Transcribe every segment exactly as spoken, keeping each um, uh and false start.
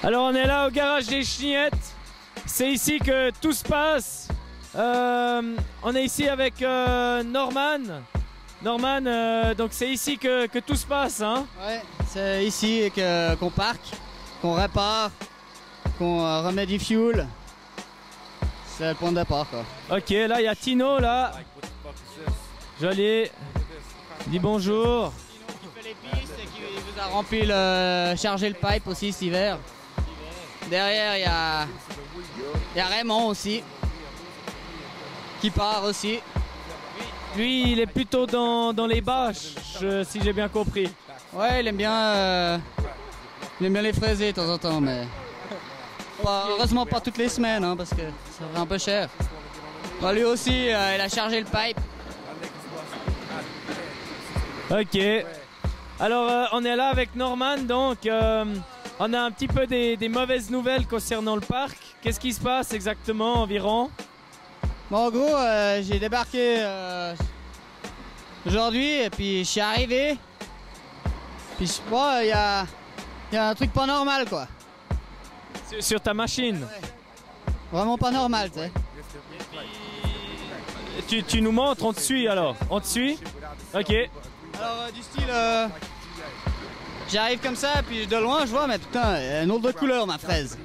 Alors on est là au garage des Chenillettes. C'est ici que tout se passe. Euh, on est ici avec euh, Norman. Norman, euh, donc c'est ici que, que tout se passe, hein? Ouais, c'est ici que, qu'on parque, qu'on répare, qu'on euh, remet du fuel. C'est le point de départ, quoi. Ok, là il y a Tino, là. Joli. Dis bonjour. Tino qui fait les pistes et qui vous a rempli le... chargé le pipe aussi cet hiver. Derrière, il y a... il y a Raymond aussi, qui part aussi. Lui, il est plutôt dans, dans les bâches, je- si j'ai bien compris. Ouais, il aime bien, euh... il aime bien les fraiser de temps en temps, mais pas- heureusement pas toutes les semaines, hein, parce que ça ferait un peu cher. Bon, lui aussi, euh, il a chargé le pipe. Ok. Alors, euh, on est là avec Norman, donc euh, on a un petit peu des, des mauvaises nouvelles concernant le parc. Qu'est-ce qui se passe exactement environ? Bon, en gros, euh, j'ai débarqué euh, aujourd'hui et puis je suis arrivé. Puis je- bon, il y a, il y a un truc pas normal, quoi. Sur, sur ta machine. Vraiment pas normal, tu sais. Tu, tu nous montres, on te suit alors. On te suit? Ok. Alors, euh, du style, euh, j'arrive comme ça, puis de loin, je vois, mais putain, elle a une autre couleur, ma fraise.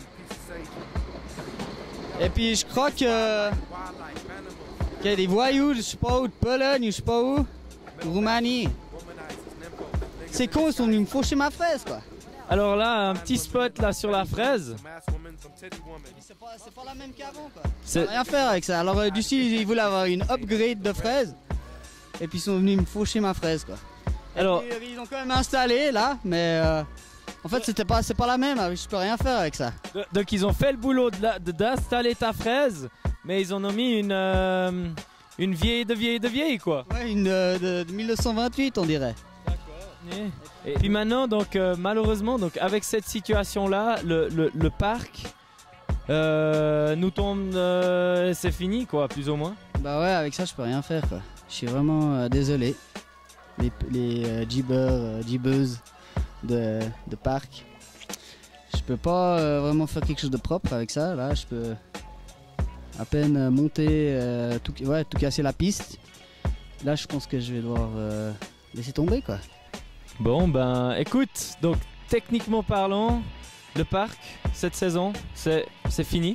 Et puis, je crois que qu'il y a des voyous, je sais pas où, de Pologne, je sais pas où, de Roumanie. C'est con, ils sont venus me faucher ma fraise, quoi. Alors là, un petit spot là sur la fraise. C'est pas, c'est pas la même qu'avant, quoi. C'est- Rien faire avec ça. Alors, euh, du style, ils voulaient avoir une upgrade de fraise, et puis ils sont venus me faucher ma fraise, quoi. Alors, Et, euh, ils ont quand même installé là, mais euh, en fait c'était pas, c'est pas la même, je peux rien faire avec ça. de- donc ils ont fait le boulot de la- de- d'installer ta fraise, mais ils en ont mis une, euh, une vieille de vieille de vieille quoi. Ouais, une euh, de, de mille neuf cent vingt-huit on dirait. Et puis maintenant, donc euh, malheureusement, donc avec cette situation-là, le, le- le parc euh, nous tombe, euh, c'est fini quoi, plus ou moins. Bah ouais, avec ça je peux rien faire, quoi. Je suis vraiment euh, désolé. Les, les euh, jibbers, euh, jibbeuses de, de parc. Je peux pas euh, vraiment faire quelque chose de propre avec ça. Là, je peux à peine euh, monter, euh, tout, ouais, tout casser la piste. Là, je pense que je vais devoir euh, laisser tomber, quoi. Bon ben, écoute, donc techniquement parlant, le parc cette saison, c'est c'est fini.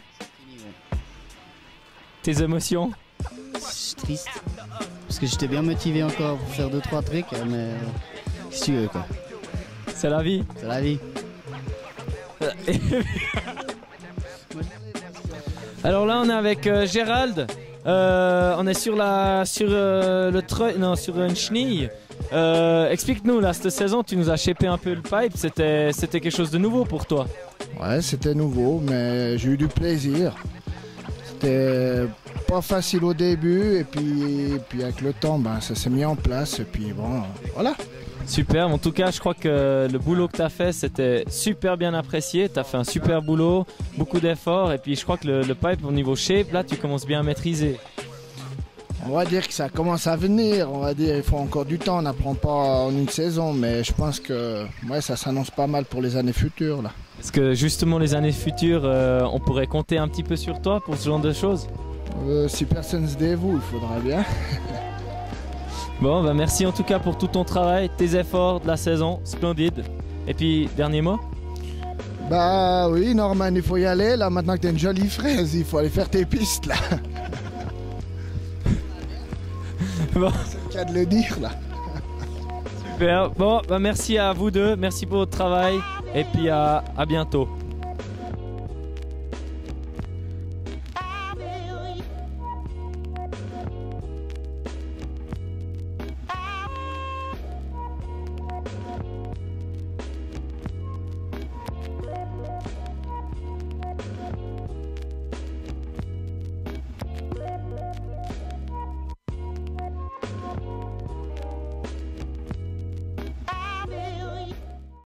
Tes émotions? Je suis triste. Parce que j'étais bien motivé encore pour faire deux trois trucs, mais euh, qu'est-ce que tu veux, quoi. C'est la vie. C'est la vie. Alors là, on est avec euh, Gérald. Euh, on est sur la sur euh, le treuil, non, sur une chenille. Euh, Explique-nous là, cette saison, tu nous as shapé un peu le pipe. C'était c'était quelque chose de nouveau pour toi. Ouais, c'était nouveau, mais j'ai eu du plaisir. C'était pas facile au début, et puis, et puis avec le temps, ben, ça s'est mis en place, et puis bon, voilà. Super. En tout cas, je crois que le boulot que tu as fait, c'était super bien apprécié. Tu as fait un super boulot, beaucoup d'efforts, et puis je crois que le, le pipe au niveau shape, là, tu commences bien à maîtriser. On va dire que ça commence à venir, on va dire, il faut encore du temps, on n'apprend pas en une saison, mais je pense que ouais, ça s'annonce pas mal pour les années futures, là. Est-ce que justement les années futures, euh, on pourrait compter un petit peu sur toi pour ce genre de choses? Euh, si personne se dévoue, il faudra bien. Bon, bah merci en tout cas pour tout ton travail, tes efforts de la saison, splendide. Et puis, dernier mot? Bah oui, Norman, il faut y aller, là, maintenant que t'as une jolie fraise, il faut aller faire tes pistes, là. Bon, C'est le cas de le dire, là. super. Bon, bah merci à vous deux, merci pour votre travail, et puis à, à bientôt.